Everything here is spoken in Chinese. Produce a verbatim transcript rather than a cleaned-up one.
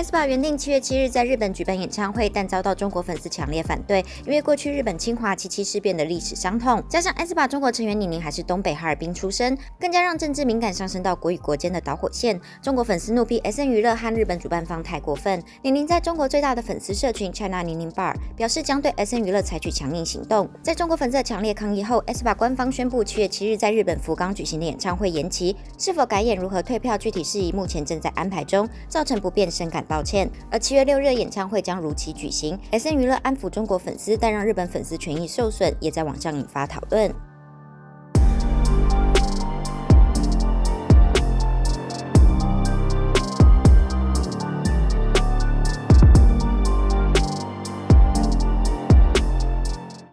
aespa 原定七月七日在日本举办演唱会，但遭到中国粉丝强烈反对，因为过去日本侵华七七事变的历史伤痛，加上 aespa 中国成员宁宁还是东北哈尔滨出身，更加让政治敏感上升到国与国间的导火线。中国粉丝怒批 S N 娱乐和日本主办方太过分。宁宁在中国最大的粉丝社群 China 宁宁 Bar 表示将对 S N 娱乐采取强硬行动。在中国粉丝的强烈抗议后 ，aespa 官方宣布七月七日在日本福冈举行的演唱会延期，是否改演、如何退票，具体事宜目前正在安排中，造成不便深感道歉。而七月六日的演唱会将如期举行 ，S N 娱乐安抚中国粉丝，但让日本粉丝权益受损，也在网上引发讨论。